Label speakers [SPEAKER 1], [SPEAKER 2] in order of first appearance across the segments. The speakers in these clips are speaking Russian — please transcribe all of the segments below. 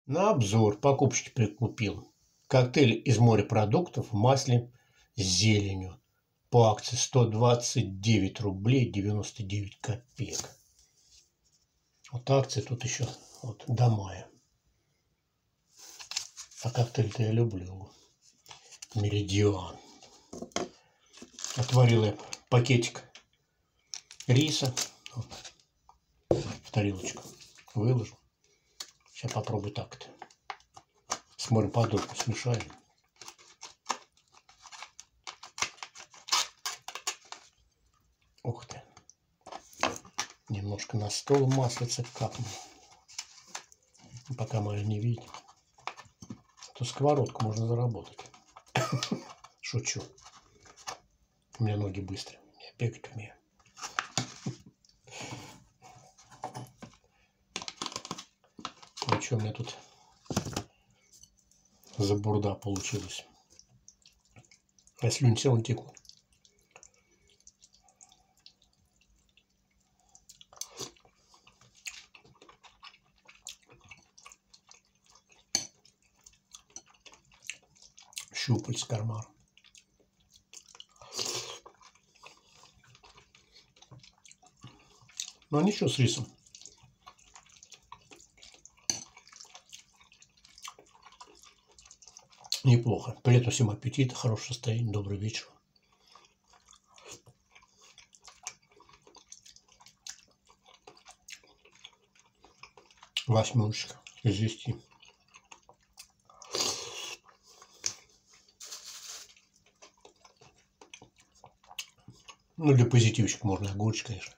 [SPEAKER 1] На обзор покупочки прикупил. Коктейль из морепродуктов в масле с зеленью. По акции 129 рублей 99 копеек. Вот акция тут еще вот до мая. А коктейль-то я люблю. Меридиан. Отварил я пакетик риса. Вот. В тарелочку выложу. Сейчас попробую так-то. С морепродуктом смешаем. Ух ты. Немножко на стол маслица капнул. Пока Мария не видит. То сковородку можно заработать. Шучу. У меня ноги быстрые. Я бегать умею. Ну что у меня тут за бурда получилась? А слюни все вон текут. Щупальц карман. Ну ничего с рисом. Неплохо. При этом всем аппетита, хорошее состояние. Добрый вечер. Восьмерочка из 10. Ну, для позитивчика можно огурчик, конечно.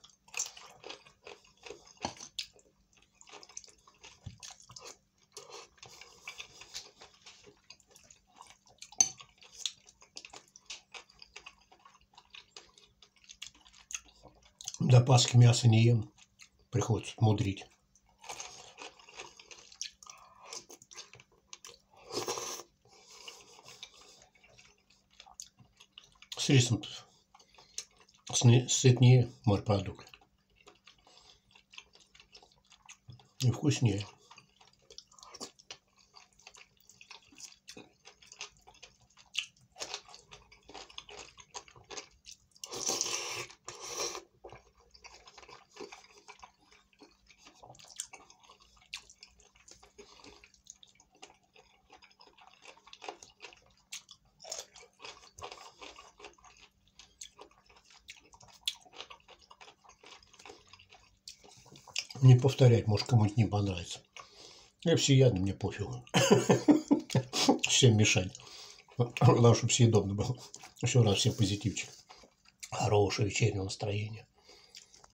[SPEAKER 1] До Пасхи мясо не ем. Приходится мудрить. С рисом сытнее морепродукт. И вкуснее. Не повторять, может кому-нибудь не понравится. Я всеядный, мне пофигу. Всем мешать. Главное, чтобы съедобно было. Еще раз всем позитивчик. Хорошего вечернего настроения.